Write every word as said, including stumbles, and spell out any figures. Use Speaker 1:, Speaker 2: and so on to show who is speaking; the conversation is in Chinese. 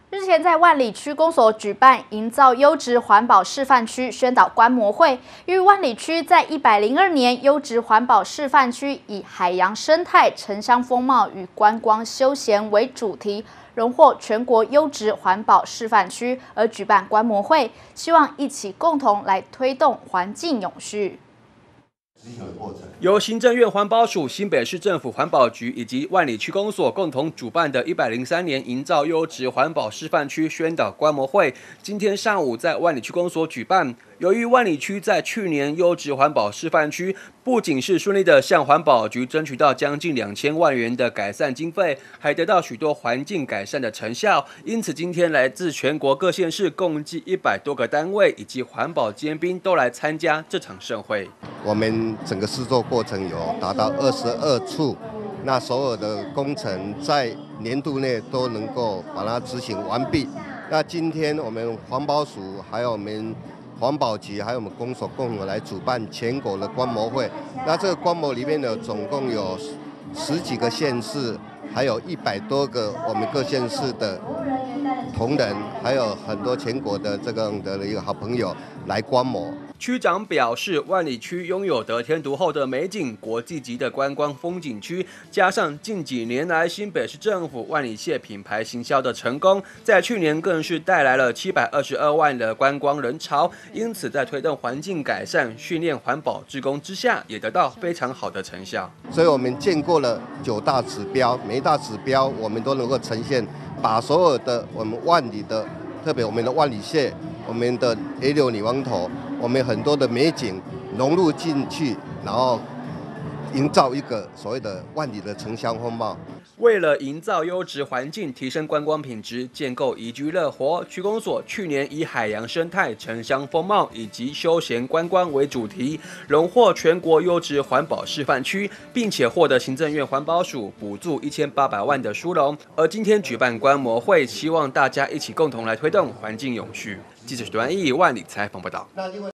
Speaker 1: 日前在万里区公所举办营造优质环保示范区宣导观摩会，因为万里区在一百零二年优质环保示范区以海洋生态、城乡风貌与观光休闲为主题，荣获全国优质环保示范区而举办观摩会，希望一起共同来推动环境永续。
Speaker 2: 由行政院环保署、新北市政府环保局以及万里区公所共同主办的一百零三年营造优质环保示范区宣导观摩会，今天上午在万里区公所举办。由于万里区在去年优质环保示范区不仅是顺利的向环保局争取到将近两千万元的改善经费，还得到许多环境改善的成效。因此，今天来自全国各县市共计一百多个单位以及环保尖兵都来参加这场盛会。
Speaker 3: 我们整个施作过程有达到二十二处，那所有的工程在年度内都能够把它执行完毕。那今天我们环保署还有我们环保局还有我们公所共同来主办全国的观摩会。那这个观摩里面呢，总共有十几个县市，还有一百多个我们各县市的同仁，还有很多全国的这个的一个好朋友来观摩。
Speaker 2: 区长表示，万里区拥有得天独厚的美景、国际级的观光风景区，加上近几年来新北市政府万里蟹品牌行销的成功，在去年更是带来了七百二十二万的观光人潮。因此，在推动环境改善、训练环保志工之下，也得到非常好的成效。
Speaker 3: 所以我们建过了九大指标，每一大指标我们都能够呈现，把所有的我们万里的，特别我们的万里蟹、我们的 A 六女王头。 我们很多的美景融入进去，然后营造一个所谓的万里的城乡风貌。
Speaker 2: 为了营造优质环境，提升观光品质，建构宜居乐活，区公所去年以海洋生态、城乡风貌以及休闲观光为主题，荣获全国优质环保示范区，并且获得行政院环保署补助一千八百万的殊荣。而今天举办观摩会，希望大家一起共同来推动环境永续。记者许端义万里采访报道。